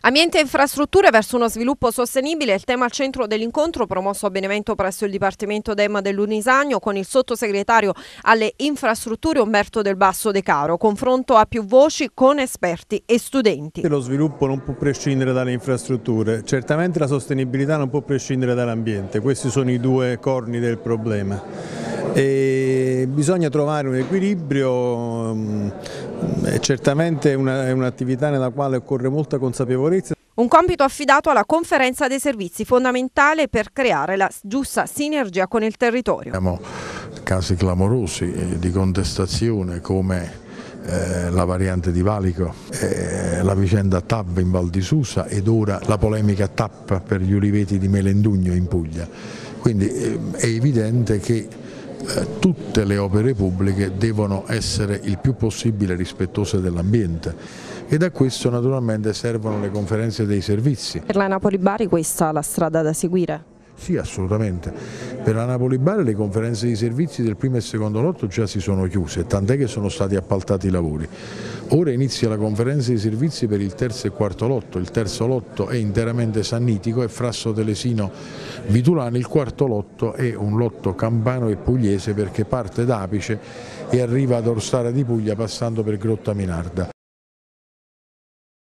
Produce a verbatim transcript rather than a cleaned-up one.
Ambiente e infrastrutture verso uno sviluppo sostenibile è il tema al centro dell'incontro promosso a Benevento presso il Dipartimento D E M dell'Unisagno con il sottosegretario alle infrastrutture Umberto Del Basso De Caro. Confronto a più voci con esperti e studenti. Lo sviluppo non può prescindere dalle infrastrutture, certamente la sostenibilità non può prescindere dall'ambiente, questi sono i due corni del problema. E bisogna trovare un equilibrio, è certamente un'attività nella quale occorre molta consapevolezza. Un compito affidato alla conferenza dei servizi fondamentale per creare la giusta sinergia con il territorio. Abbiamo casi clamorosi di contestazione come eh, la variante di Valico, eh, la vicenda T A V in Val di Susa ed ora la polemica T A P per gli uliveti di Melendugno in Puglia. Quindi eh, è evidente che Eh, tutte le opere pubbliche devono essere il più possibile rispettose dell'ambiente e da questo naturalmente servono le conferenze dei servizi. Per la Napoli-Bari questa è la strada da seguire? Sì, assolutamente. Per la Napoli-Bari le conferenze di servizi del primo e secondo lotto già si sono chiuse, tant'è che sono stati appaltati i lavori. Ora inizia la conferenza di servizi per il terzo e quarto lotto, il terzo lotto è interamente sannitico e Frasso Telesino Vitulano, il quarto lotto è un lotto campano e pugliese perché parte da Apice e arriva ad Orsara di Puglia passando per Grotta Minarda.